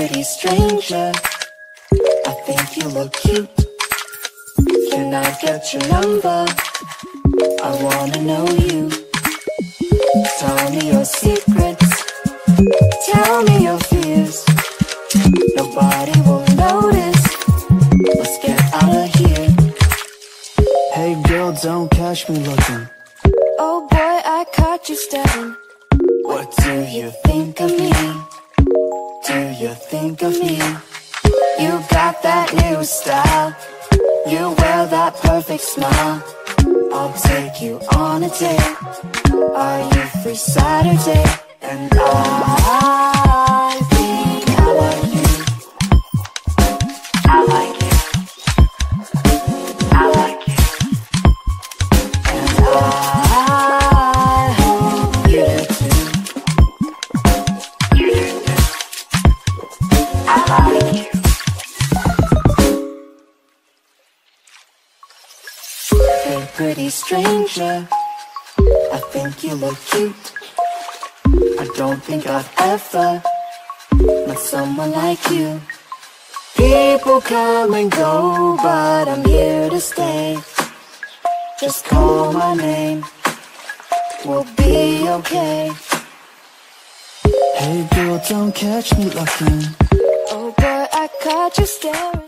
pretty stranger, I think you look cute. Can I get your number? I wanna know you. Tell me your secrets, tell me your fears. Nobody will notice. Let's get out of here. Hey girl, don't catch me looking. Oh boy, I caught you staring. What do you think of me? Do you think of me? You got that new style, you wear that perfect smile. I'll take you on a date. Are you free Saturday? And I think I like you. I like you. I like you. And I hope you do too. You do too. I like you. Hey pretty stranger, I think you look cute. I don't think I've ever met someone like you. People come and go, but I'm here to stay. Just call my name, we'll be okay. Hey girl, don't catch me looking. Oh boy, I caught you staring.